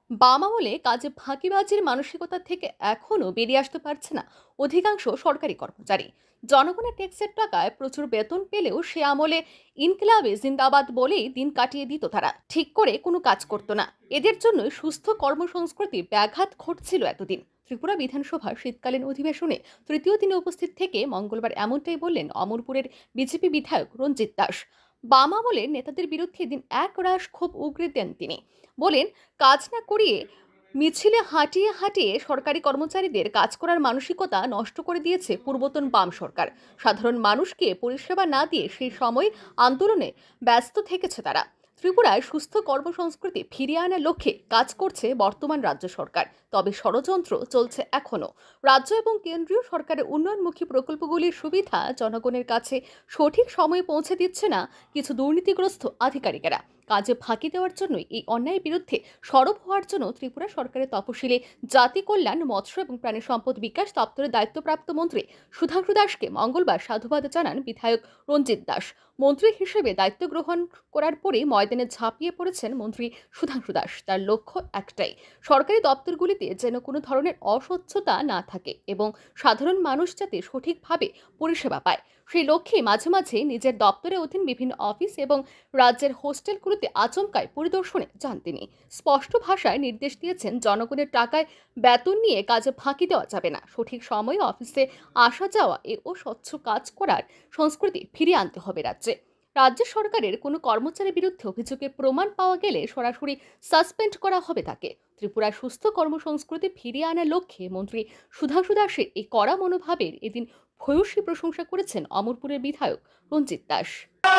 বাম আমলে কাজে ফাঁকিবাজির মানসিকতা থেকে এখনো বেরিয়ে আসতে পারছে না অধিকাংশ সরকারি কর্মচারী। জনগণের ট্যাক্সের টাকায় প্রচুর বেতন পেলেও সে আমলে ইনকিলাবে জিন্দাবাদ বলেই দিন কাটিয়ে দিত তারা, ঠিক করে কোনো কাজ করতো না। এদের জন্য সুস্থ কর্মসংস্কৃতি ব্যাঘাত ঘটছিল এতদিন। ত্রিপুরা বিধানসভার শীতকালীন অধিবেশনে তৃতীয় দিনে উপস্থিত থেকে মঙ্গলবার এমনটাই বললেন অমরপুরের বিজেপি বিধায়ক রঞ্জিত দাস। বাম আমলের নেতাদের বিরুদ্ধে এদিন এক রাশ ক্ষোভ উগরে দেন তিনি। বলেন, কাজ না করিয়ে মিছিলে হাঁটিয়ে হাঁটিয়ে সরকারি কর্মচারীদের কাজ করার মানসিকতা নষ্ট করে দিয়েছে পূর্বতন বাম সরকার। সাধারণ মানুষকে পরিষেবা না দিয়ে সেই সময় আন্দোলনে ব্যস্ত থেকেছে তারা। ত্রিপুরায় সুস্থ কর্মসংস্কৃতি ফিরিয়ে আনার লক্ষ্যে কাজ করছে বর্তমান রাজ্য সরকার, তবে ষড়যন্ত্র চলছে এখনো। রাজ্য এবং কেন্দ্রীয় সরকারের উন্নয়নমুখী প্রকল্পগুলির সুবিধা জনগণের কাছে সঠিক সময়ে পৌঁছে দিচ্ছে না কিছু দুর্নীতিগ্রস্ত আধিকারিকেরা। কাজে ফাঁকি দেওয়ার জন্যই এই অন্যায়ের বিরুদ্ধে সরব হওয়ার জন্য ত্রিপুরা সরকারের তপশিলি জাতি কল্যাণ, মৎস্য এবং প্রাণী সম্পদ বিকাশ দপ্তরের দায়িত্বপ্রাপ্ত মন্ত্রী সুধাংশু দাসকে মঙ্গলবার সাধুবাদ জানান বিধায়ক রঞ্জিত দাস। মন্ত্রী হিসেবে দায়িত্ব গ্রহণ করার পরেই ময়দানে ঝাঁপিয়ে পড়েছেন মন্ত্রী সুধাংশু দাস। তার লক্ষ্য একটাই, সরকারি দপ্তরগুলিতে যেন কোনো ধরনের অস্বচ্ছতা না থাকে এবং সাধারণ মানুষ যাতে সঠিকভাবে পরিষেবা পায়। সেই লক্ষ্যে মাঝে মাঝে নিজের দপ্তরের অধীন বিভিন্ন অফিস এবং রাজ্যের হোস্টেলগুলোতে আচমকায় পরিদর্শনে যান তিনি। স্পষ্ট ভাষায় নির্দেশ দিয়েছেন, জনগণের টাকায় বেতন নিয়ে কাজে ফাঁকি দেওয়া যাবে না। সঠিক সময়ে অফিসে আসা যাওয়া ও স্বচ্ছ কাজ করার সংস্কৃতি ফিরিয়ে আনতে হবে রাজ্যে। রাজ্য সরকারের কোনো কর্মচারীর বিরুদ্ধে অভিযোগের প্রমাণ পাওয়া গেলে সরাসরি সাসপেন্ড করা হবে তাকে। ত্রিপুরার সুস্থ কর্মসংস্কৃতি ফিরিয়ে আনার লক্ষ্যে মন্ত্রী সুধাংশু দাসের এই কড়া মনোভাবের এদিন ভূয়সী প্রশংসা করেছেন অমরপুরের বিধায়ক রঞ্জিত দাস।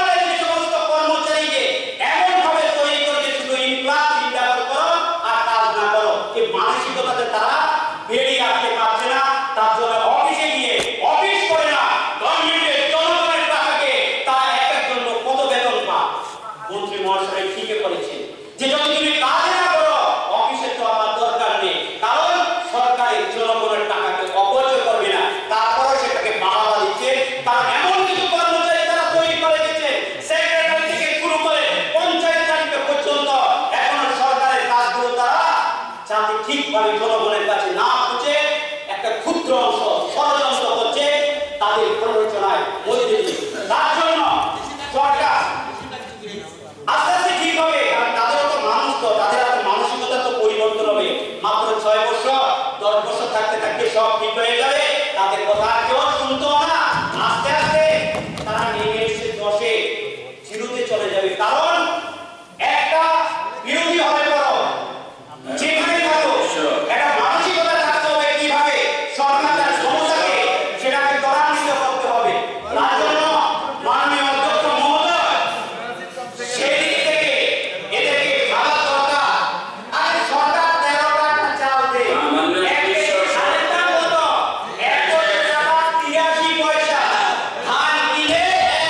ঠিকভাবে জনগণের কাছে না পৌঁছে একটা ক্ষুদ্র অংশ ষড়যন্ত্র করছে তাদের প্ররোচনায় মধ্যে দিয়ে। তার জন্য সরকার আস্তে আস্তে ঠিক হবে, কারণ তাদের তো মানুষ, তো তাদের মানসিকতা তো পরিবর্তন হবে। মাত্র 6 বছর 10 বছর থাকতে থাকতে সব ঠিক হয়ে যাবে, তাদের কথা কেউ শুনতো না। আস্তে আস্তে তারা নেমে এসে 10-এ 0-তে চলে যাবে। কারণ একটা বিরোধী হবে বড় যেখানে থাকো একটা মানসিকতা থাকতে হবে কিভাবে সরকার তার সমস্যাকে সেটাকে ত্বরান্বিত করতে হবে। তার জন্য মাননীয় অধ্যক্ষ মহোদয় সেই দিক থেকে এদেরকে ভাবা দরকার। আর সরকার 13 টাকা চাল দেয়, আরেকটা মতো 1 টাকা 83 পয়সা ধান কিনে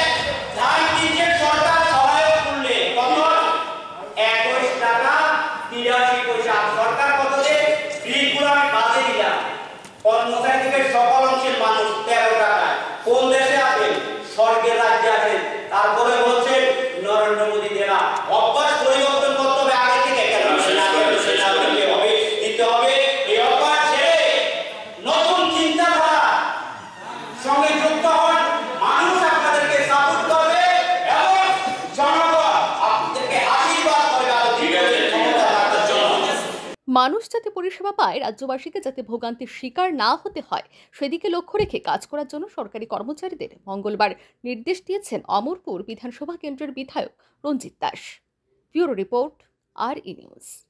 সরকার সহায়ক করলে কত 21 টাকা 83 পয়সা। সরকার কত দেয় বিলগুলো আমি বাদে দিলাম, কর্মচারী থেকে সকল অংশের মানুষ 13 টাকা। কোন দেশে আছেন? স্বর্গের রাজ্যে আছেন। তারপরে বলছেন নরেন্দ্র মোদী দেনা। অভ্যাস পরিবর্তন করতে হবে আগে থেকে, কেন হবে দিতে হবে। এই অভ্যাস ছেড়ে নতুন চিন্তাধারা সঙ্গে যুক্ত হন। মানুষ আপনাদেরকে সাপোর্ট করবে এবং জনগণ আপনাদেরকে আশীর্বাদ করবে। মানুষ যাতে পরিষেবা পায়, রাজ্যবাসীকে যাতে ভোগান্তির শিকার না হতে হয়, সেদিকে লক্ষ্য রেখে কাজ করার জন্য সরকারি কর্মচারীদের মঙ্গলবার নির্দেশ দিয়েছেন অমরপুর বিধানসভা কেন্দ্রের বিধায়ক Ranjit Das. Bureau report, RE news.